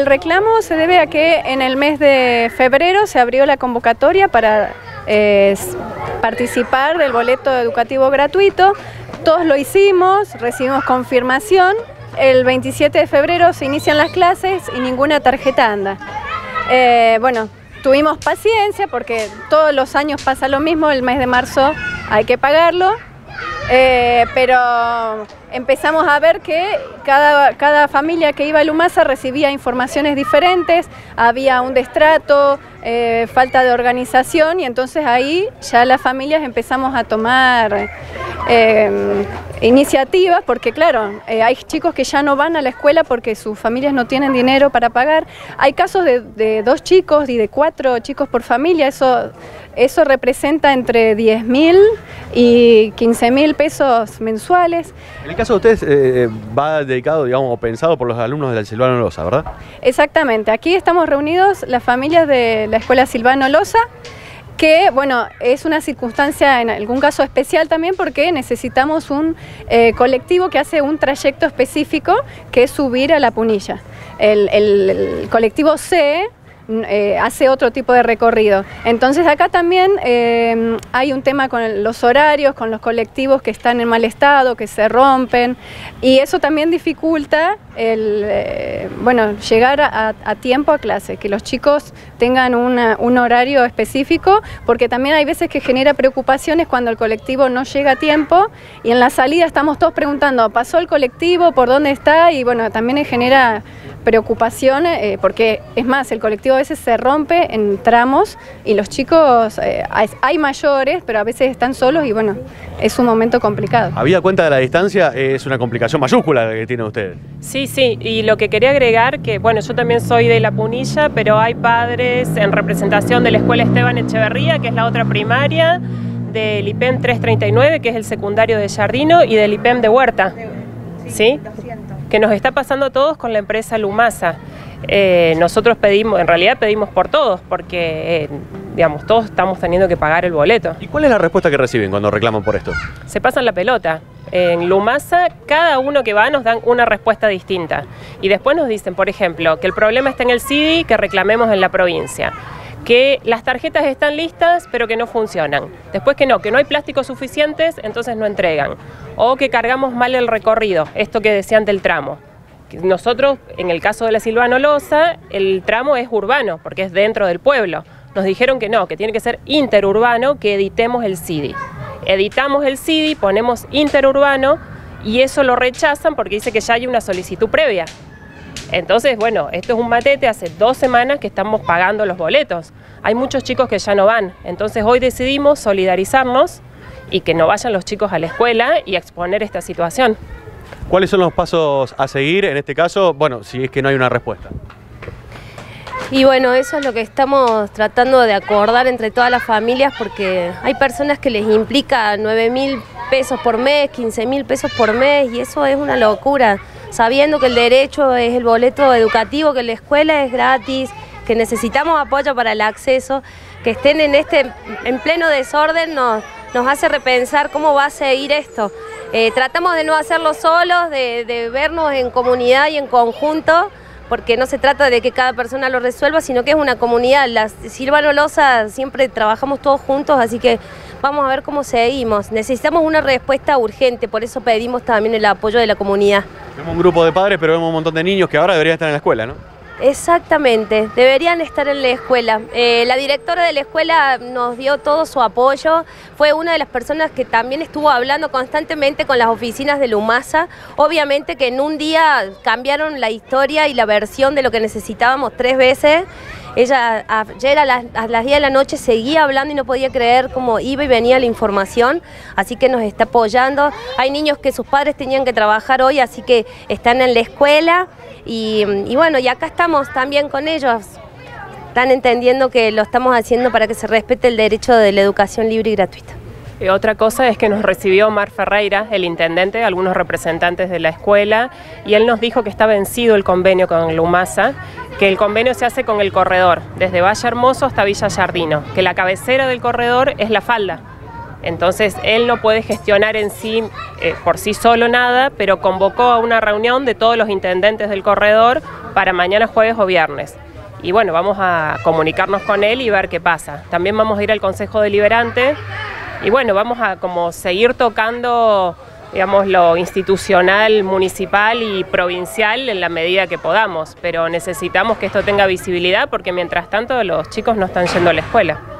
El reclamo se debe a que en el mes de febrero se abrió la convocatoria para participar del boleto educativo gratuito. Todos lo hicimos, recibimos confirmación. El 27 de febrero se inician las clases y ninguna tarjeta anda. Bueno, tuvimos paciencia porque todos los años pasa lo mismo, el mes de marzo hay que pagarlo. Pero empezamos a ver que cada familia que iba a Lumasa recibía informaciones diferentes, había un destrato, falta de organización, y entonces ahí ya las familias empezamos a tomar iniciativas, porque claro, hay chicos que ya no van a la escuela porque sus familias no tienen dinero para pagar. Hay casos de 2 chicos y de 4 chicos por familia. Eso representa entre 10.000 y 15.000 pesos mensuales. En el caso de ustedes va dedicado, digamos, o pensado por los alumnos de la Silvano Losa, ¿verdad? Exactamente. Aquí estamos reunidos las familias de la Escuela Silvano Losa, que bueno, es una circunstancia en algún caso especial también porque necesitamos un colectivo que hace un trayecto específico, que es subir a La Punilla. El colectivo C hace otro tipo de recorrido. Entonces acá también hay un tema con los horarios, con los colectivos que están en mal estado, que se rompen, y eso también dificulta bueno, llegar a tiempo a clase, que los chicos tengan un horario específico, porque también hay veces que genera preocupaciones cuando el colectivo no llega a tiempo, y en la salida estamos todos preguntando, ¿pasó el colectivo? ¿Por dónde está? Y bueno, también genera preocupación, porque es más, el colectivo a veces se rompe en tramos y los chicos, hay mayores, pero a veces están solos y bueno, es un momento complicado. Habida cuenta de la distancia, es una complicación mayúscula que tienen ustedes. Sí, sí, y lo que quería agregar, que bueno, yo también soy de La Punilla, pero hay padres en representación de la Escuela Esteban Echeverría, que es la otra primaria, del IPEM 339, que es el secundario de Jardino, y del IPEM de Huerta, ¿sí? Que nos está pasando a todos con la empresa Lumasa. Nosotros pedimos, en realidad pedimos por todos, porque digamos, todos estamos teniendo que pagar el boleto. ¿Y cuál es la respuesta que reciben cuando reclaman por esto? Se pasan la pelota. En Lumasa, cada uno que va nos dan una respuesta distinta. Y después nos dicen, por ejemplo, que el problema está en el CIDI, que reclamemos en la provincia. Que las tarjetas están listas, pero que no funcionan. Después que no hay plásticos suficientes, entonces no entregan. O que cargamos mal el recorrido, esto que decían del tramo. Nosotros, en el caso de la Silvano Losa, el tramo es urbano, porque es dentro del pueblo. Nos dijeron que no, que tiene que ser interurbano, que editemos el CIDI. Editamos el CIDI, ponemos interurbano, y eso lo rechazan porque dice que ya hay una solicitud previa. Entonces, bueno, esto es un matete, hace 2 semanas que estamos pagando los boletos. Hay muchos chicos que ya no van, entonces hoy decidimos solidarizarnos y que no vayan los chicos a la escuela y exponer esta situación. ¿Cuáles son los pasos a seguir en este caso? Bueno, si es que no hay una respuesta. Y bueno, eso es lo que estamos tratando de acordar entre todas las familias, porque hay personas que les implica 9.000 pesos por mes, 15.000 pesos por mes, y eso es una locura. Sabiendo que el derecho es el boleto educativo, que la escuela es gratis, que necesitamos apoyo para el acceso, que estén en pleno desorden nos hace repensar cómo va a seguir esto. Tratamos de no hacerlo solos, de vernos en comunidad y en conjunto, porque no se trata de que cada persona lo resuelva, sino que es una comunidad. La Silvano Losa siempre trabajamos todos juntos, así que vamos a ver cómo seguimos. Necesitamos una respuesta urgente, por eso pedimos también el apoyo de la comunidad. Vemos un grupo de padres, pero vemos un montón de niños que ahora deberían estar en la escuela, ¿no? Exactamente, deberían estar en la escuela. La directora de la escuela nos dio todo su apoyo, fue una de las personas que también estuvo hablando constantemente con las oficinas de Lumasa. Obviamente que en un día cambiaron la historia y la versión de lo que necesitábamos 3 veces. Ella ayer a las 10 de la noche seguía hablando y no podía creer cómo iba y venía la información, así que nos está apoyando. Hay niños que sus padres tenían que trabajar hoy, así que están en la escuela y bueno, y acá estamos también con ellos. Están entendiendo que lo estamos haciendo para que se respete el derecho de la educación libre y gratuita. Otra cosa es que nos recibió Omar Ferreira, el intendente, algunos representantes de la escuela, y él nos dijo que está vencido el convenio con Lumasa, que el convenio se hace con el corredor, desde Valle Hermoso hasta Villa Jardino, que la cabecera del corredor es La Falda. Entonces él no puede gestionar en sí, por sí solo nada, pero convocó a una reunión de todos los intendentes del corredor para mañana jueves o viernes. Y bueno, vamos a comunicarnos con él y ver qué pasa. También vamos a ir al Consejo Deliberante y bueno, vamos a como seguir tocando, digamos, lo institucional, municipal y provincial en la medida que podamos, pero necesitamos que esto tenga visibilidad porque mientras tanto los chicos no están yendo a la escuela.